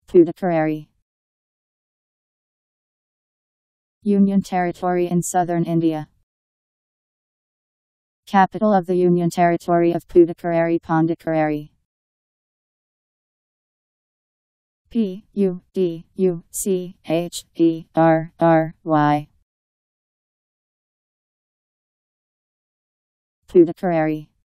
Puducherry. Union Territory in southern India. Capital of the Union Territory of Puducherry, Pondicherry. Puducherry. Puducherry.